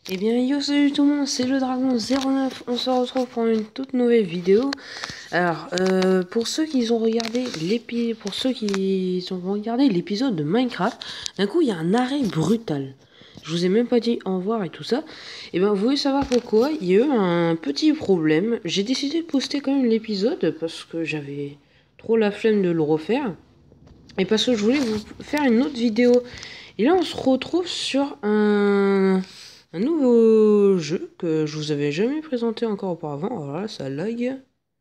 Eh bien yo salut tout le monde, c'est le Dragon09, on se retrouve pour une toute nouvelle vidéo. Alors pour ceux qui ont regardé l'épisode de Minecraft, d'un coup il y a un arrêt brutal. Je vous ai même pas dit au revoir et tout ça. Et bien vous voulez savoir pourquoi? Il y a eu un petit problème. J'ai décidé de poster quand même l'épisode parce que j'avais trop la flemme de le refaire. Et parce que je voulais vous faire une autre vidéo. Et là on se retrouve sur un nouveau jeu que je vous avais jamais présenté encore auparavant. Alors là, ça lag.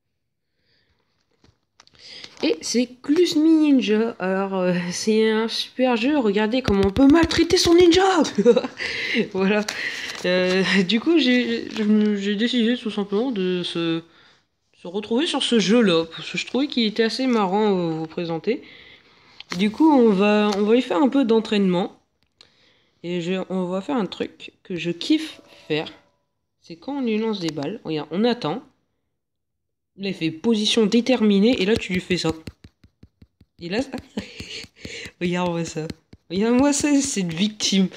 Et c'est Clus Mi Ninja. Alors, c'est un super jeu. Regardez comment on peut maltraiter son ninja. Voilà. Du coup, j'ai décidé tout simplement de se retrouver sur ce jeu-là. Parce que je trouvais qu'il était assez marrant à vous présenter. Du coup, on va y faire un peu d'entraînement. Et on va faire un truc que je kiffe faire. C'est quand on lui lance des balles, regarde, on attend. Là, il fait position déterminée, et là, tu lui fais ça. Et là, regarde-moi ça. Regarde-moi ça, c'est une victime.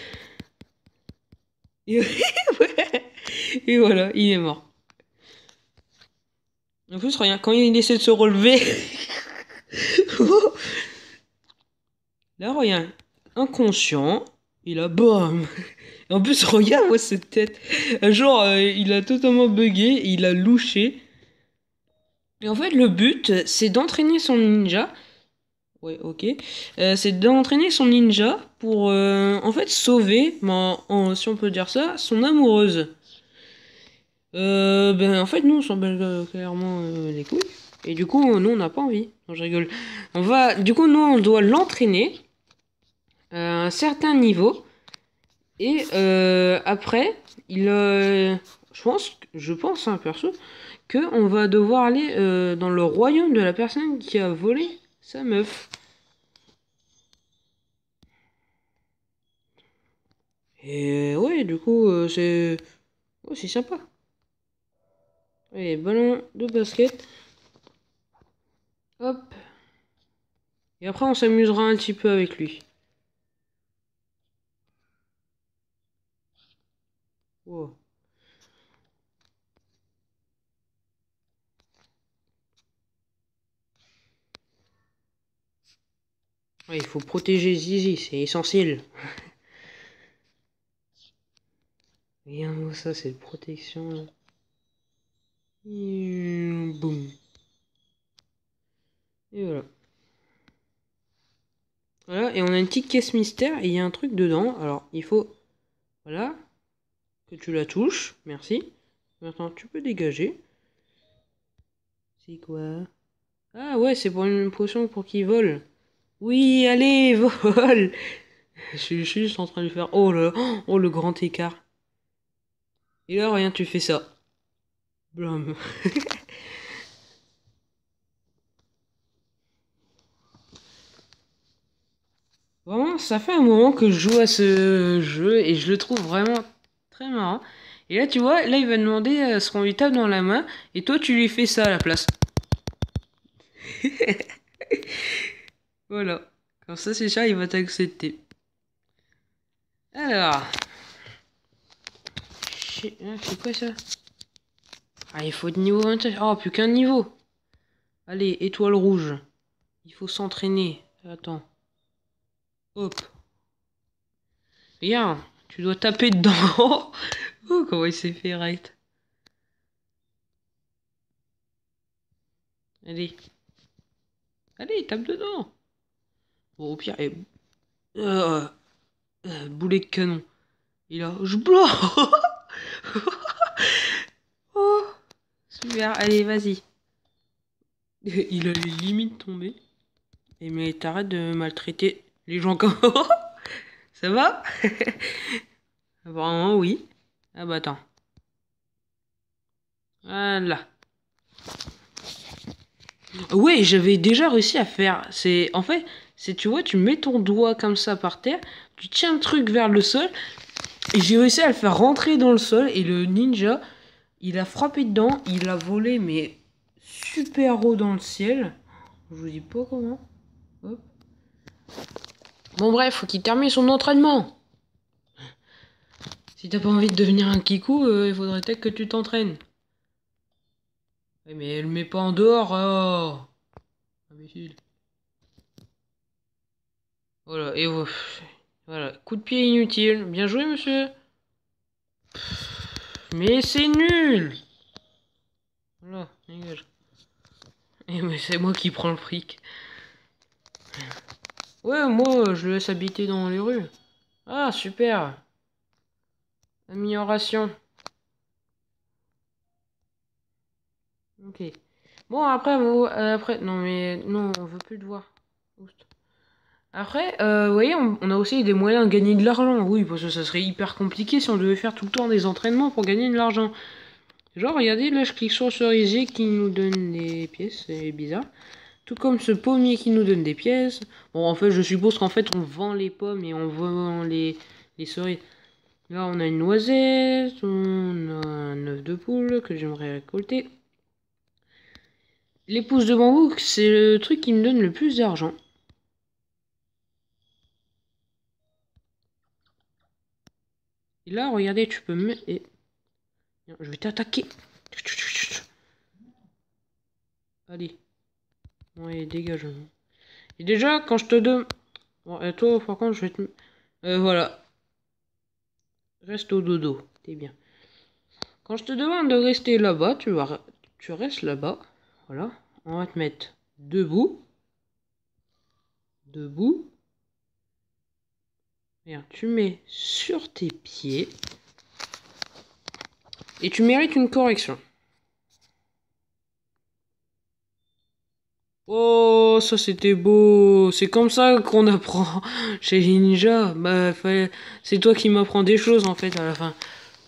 Et... et voilà, il est mort. En plus, regarde, quand il essaie de se relever... là, regarde, inconscient, il a BAM. En plus, regarde-moi cette tête. Genre, il a totalement bugué, il a louché. Et en fait, le but, c'est d'entraîner son ninja. Ouais, ok. C'est d'entraîner son ninja pour, en fait, sauver, si on peut dire ça, son amoureuse. Ben, en fait, nous, on s'en bat clairement les couilles. Et du coup, nous, on n'a pas envie. Non, je rigole. Du coup, nous, on doit l'entraîner à un certain niveau. Et après, je pense, hein, perso, qu'on va devoir aller dans le royaume de la personne qui a volé sa meuf. Et ouais, du coup, c'est sympa. Allez, ballon de basket. Hop. Et après, on s'amusera un petit peu avec lui. Wow. Ouais, il faut protéger Zizi, c'est essentiel. Regarde ça, c'est protection. Là. Boum. Et voilà. Voilà, et on a une petite caisse mystère et il y a un truc dedans. Alors, il faut, voilà, que tu la touches. Merci. Maintenant, tu peux dégager. C'est quoi? Ah ouais, c'est pour une potion pour qu'il vole. Oui, allez, vole. Je suis juste en train de lui faire... oh, le grand écart. Et là, rien, tu fais ça. Blam. Vraiment, ça fait un moment que je joue à ce jeu et je le trouve vraiment très marrant. Et là, tu vois, là, il va demander ce qu'on lui tape dans la main et toi, tu lui fais ça à la place. Voilà. Comme ça, c'est ça, il va t'accepter. Alors. C'est quoi ça? Ah, il faut de niveau 21. Oh, plus qu'un niveau. Allez, étoile rouge. Il faut s'entraîner. Attends. Hop. Regarde, tu dois taper dedans. Oh, comment il s'est fait right. Allez. Allez, tape dedans. Bon, au pire, boulet de canon. Il a... Je bloque. Oh, super. Allez, vas-y. Il a les limites tombées. Et mais t'arrêtes de maltraiter les gens comme... Ça va? Apparemment, oui. Ah bah attends. Voilà. Ouais, j'avais déjà réussi à faire. En fait, tu vois, tu mets ton doigt comme ça par terre, tu tiens le truc vers le sol, et j'ai réussi à le faire rentrer dans le sol, et le ninja, il a frappé dedans, il a volé, mais super haut dans le ciel. Je vous dis pas comment. Hop. Bon bref, faut qu'il termine son entraînement. Si t'as pas envie de devenir un kikou, il faudrait peut-être que tu t'entraînes. Ouais, mais elle met pas en dehors, oh imbécile. Voilà, et voilà. Coup de pied inutile. Bien joué, monsieur. Mais c'est nul. Voilà, dégage. Et mais c'est moi qui prends le fric. Ouais, moi, je le laisse habiter dans les rues. Ah, super. Amélioration. Ok. Bon, après, après... Non, mais... Non, on veut plus te voir. Oust. Après, vous voyez, on a aussi des moyens de gagner de l'argent. Oui, parce que ça serait hyper compliqué si on devait faire tout le temps des entraînements pour gagner de l'argent. Genre, regardez, là, je clique sur le cerisier qui nous donne des pièces. C'est bizarre. Tout comme ce pommier qui nous donne des pièces. Bon, en fait, je suppose qu'en fait, on vend les pommes et on vend les cerises. Là, on a une noisette, on a un œuf de poule que j'aimerais récolter. Les pousses de bambou, c'est le truc qui me donne le plus d'argent. Et là, regardez, tu peux me... Et... Je vais t'attaquer. Allez. Ouais, dégage. Et déjà, quand je te donne... Bon, et toi, par contre, je vais te... voilà. Reste au dodo. T'es bien. Quand je te demande de rester là-bas, tu restes là-bas. Voilà. On va te mettre debout. Debout. Regarde, tu mets sur tes pieds. Et tu mérites une correction. Oh, ça c'était beau. C'est comme ça qu'on apprend chez les ninjas. Bah, c'est toi qui m'apprends des choses en fait à la fin.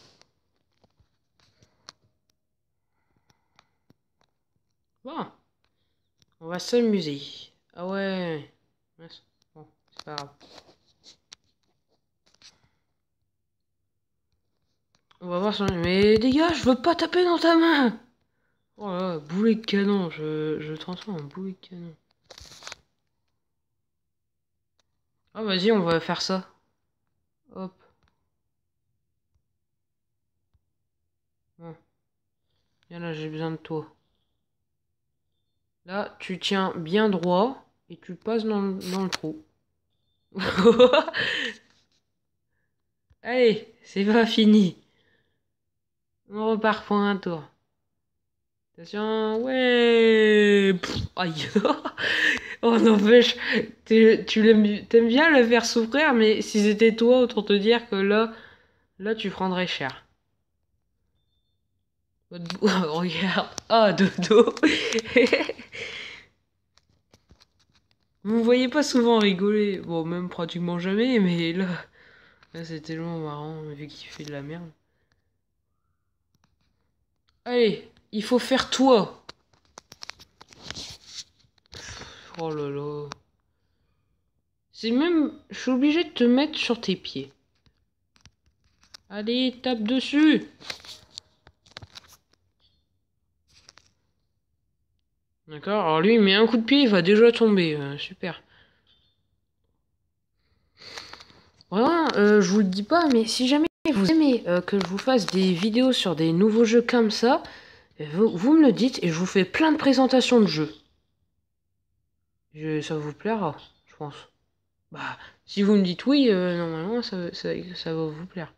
Bon, on va s'amuser. Ah ouais. Bon, c'est pas grave. On va voir son... Mais dégage, je veux pas taper dans ta main. Oh là, boulet de canon. Je le transforme en boulet de canon. Ah vas-y, on va faire ça. Hop. Bon. Viens là, j'ai besoin de toi. Là, tu tiens bien droit et tu passes dans le trou. Allez, c'est pas fini. On repart pour un tour. Attention, ouais. Pff, aïe. Oh n'empêche, t'aimes bien le faire souffrir, mais si c'était toi, autant te dire que là tu prendrais cher. Regarde. Ah, dodo. Vous me voyez pas souvent rigoler. Bon, même pratiquement jamais, mais là c'est tellement marrant, vu qu'il fait de la merde. Allez, il faut faire toi. Oh là là. C'est même... Je suis obligé de te mettre sur tes pieds. Allez, tape dessus. D'accord, alors lui il met un coup de pied, il va déjà tomber. Super. Vraiment, je vous le dis pas, mais si jamais vous aimez que je vous fasse des vidéos sur des nouveaux jeux comme ça, vous me le dites et je vous fais plein de présentations de jeux. Ça vous plaira, je pense. Bah, si vous me dites oui, normalement ça va vous plaire.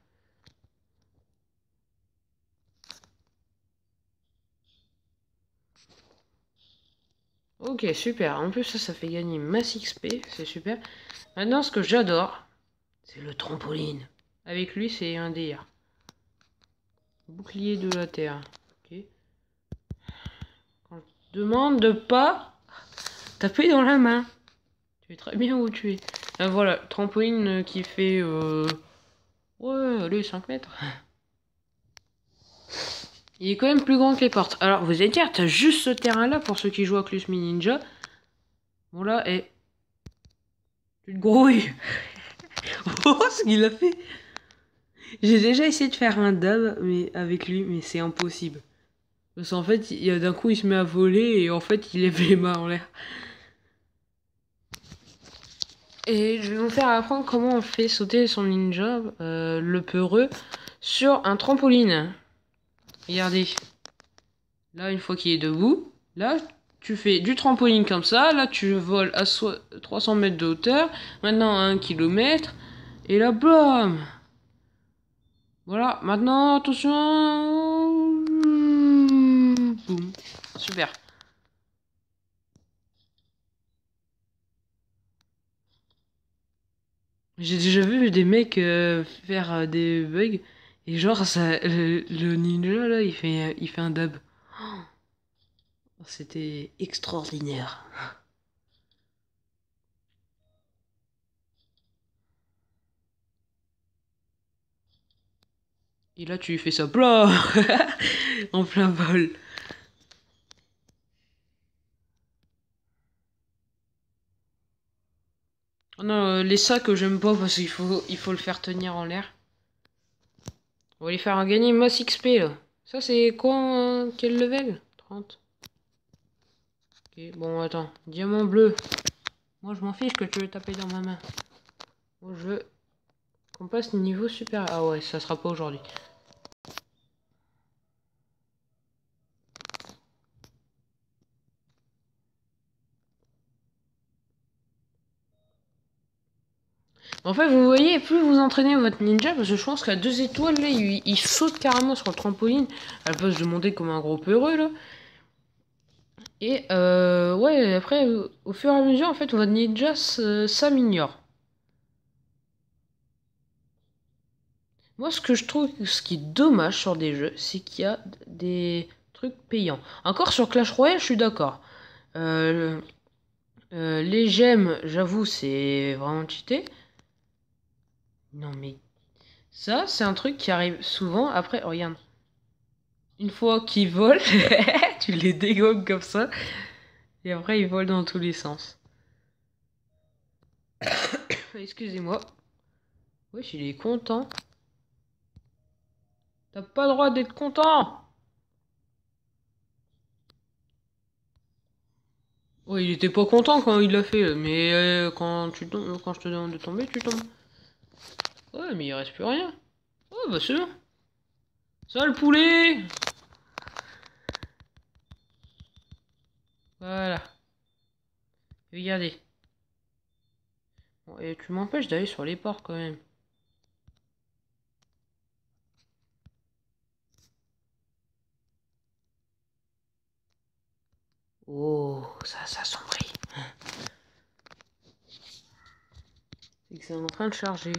Ok, super. En plus, ça fait gagner masse XP, c'est super. Maintenant, ce que j'adore, c'est le trampoline. Avec lui, c'est un délire. Bouclier de la terre. Ok. Quand je te demande de pas taper dans la main. Tu es très bien où tu es. Voilà, trampoline qui fait... Ouais, allez, 5 mètres. Il est quand même plus grand que les portes. Alors, vous allez dire, t'as juste ce terrain-là pour ceux qui jouent à Clus Ninja. Bon là, et... Tu te grouilles. Oh, ce qu'il a fait. J'ai déjà essayé de faire un dab mais avec lui, mais c'est impossible. Parce qu'en fait, d'un coup, il se met à voler et en fait, il lève les mains en l'air. Et je vais vous faire apprendre comment on fait sauter son ninja, le peureux. sur un trampoline. Regardez. Là, une fois qu'il est debout, là, tu fais du trampoline comme ça. Là, tu voles à 300 mètres de hauteur. Maintenant, à 1 km. Et là, blam! Voilà. Maintenant, attention. Boum. Super. J'ai déjà vu des mecs faire des bugs. Et genre, ça, le ninja, là, il fait un dub. C'était extraordinaire. Et là, tu lui fais ça, blah en plein vol. Oh non, les sacs, j'aime pas parce il faut le faire tenir en l'air. On va lui faire gagner masse XP, là. Ça, c'est quoi, quel level? 30. Ok, bon, attends. Diamant bleu. Moi, je m'en fiche que tu veux taper dans ma main. Moi, je veux qu'on passe niveau super. Ah ouais, ça sera pas aujourd'hui. En fait, vous voyez, plus vous entraînez votre ninja, parce que je pense qu'à 2 étoiles, là, il saute carrément sur le trampoline. Elle peut se demander comme un gros peureux, là. Et ouais, après, au fur et à mesure, en fait, votre ninja s'améliore. Moi, ce que je trouve, ce qui est dommage sur des jeux, c'est qu'il y a des trucs payants. Encore sur Clash Royale, je suis d'accord. Euh, les gemmes, j'avoue, c'est vraiment cheaté. Non, mais ça, c'est un truc qui arrive souvent. Après, regarde. Une fois qu'ils volent, tu les dégommes comme ça. Et après, ils volent dans tous les sens. Excusez-moi. Wesh, il est content. T'as pas le droit d'être content. Ouais, il était pas content quand il l'a fait, mais quand je te demande de tomber, tu tombes. Ouais, mais il reste plus rien. Ouais, bah c'est bon. Ça, le poulet. Voilà. Regardez. Bon, et tu m'empêches d'aller sur les ports quand même. Oh, ça sombrit. C'est que c'est en train de charger.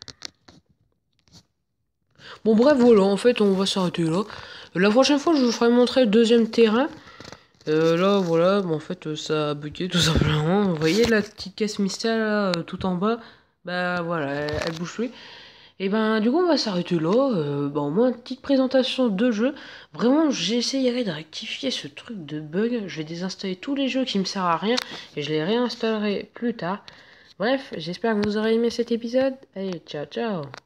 Bon bref, voilà, en fait, on va s'arrêter là. La prochaine fois, je vous ferai montrer le deuxième terrain. Là, voilà, bon, en fait, ça a bugué tout simplement. Vous voyez la petite caisse mystère là, tout en bas? Bah voilà, elle bouge plus. Et ben, du coup, on va s'arrêter là. Bah, au moins, une petite présentation de jeu. Vraiment, j'essayerai de rectifier ce truc de bug. Je vais désinstaller tous les jeux qui me servent à rien et je les réinstallerai plus tard. Bref, j'espère que vous aurez aimé cet épisode. Allez, ciao, ciao!